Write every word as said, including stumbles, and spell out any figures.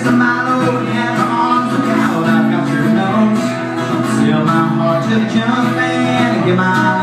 Mister Milo, and her arms look out. I've got your nose. Sell my heart to the junk man and get my